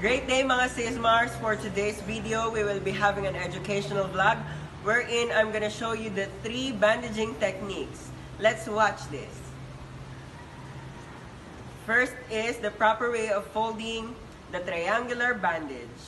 Great day mga Sismars! For today's video, we will be having an educational vlog wherein I'm gonna show you the 3 bandaging techniques. Let's watch this. First is the proper way of folding the triangular bandage.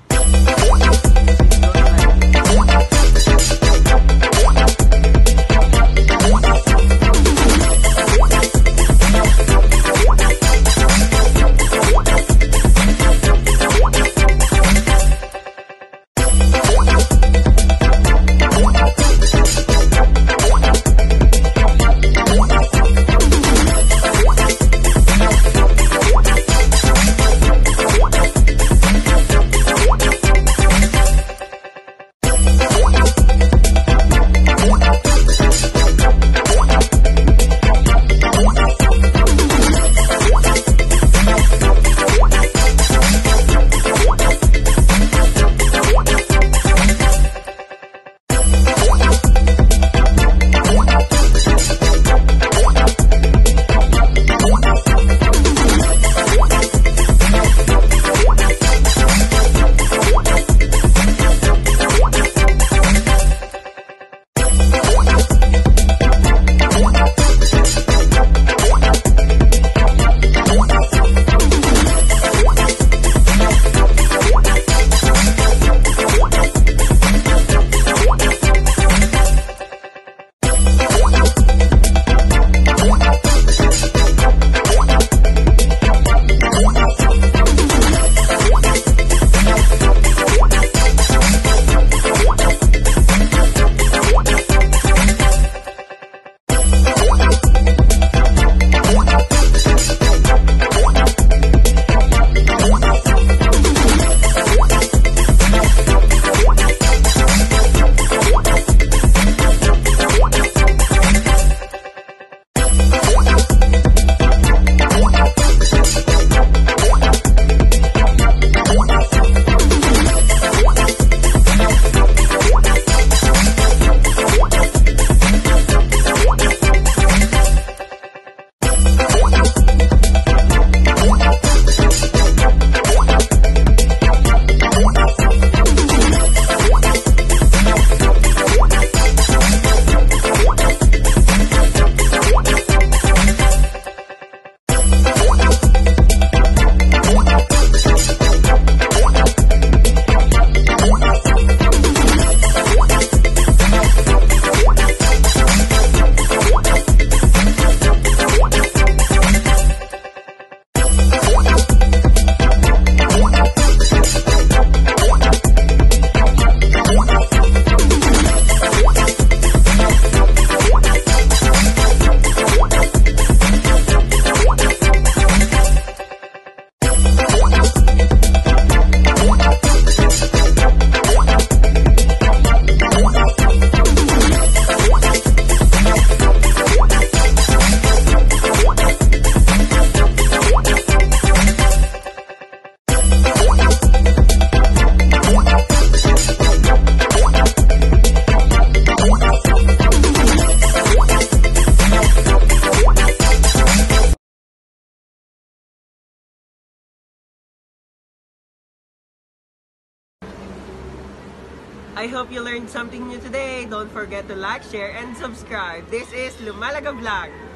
I hope you learned something new today. Don't forget to like, share, and subscribe. This is Lumalaga Vlog.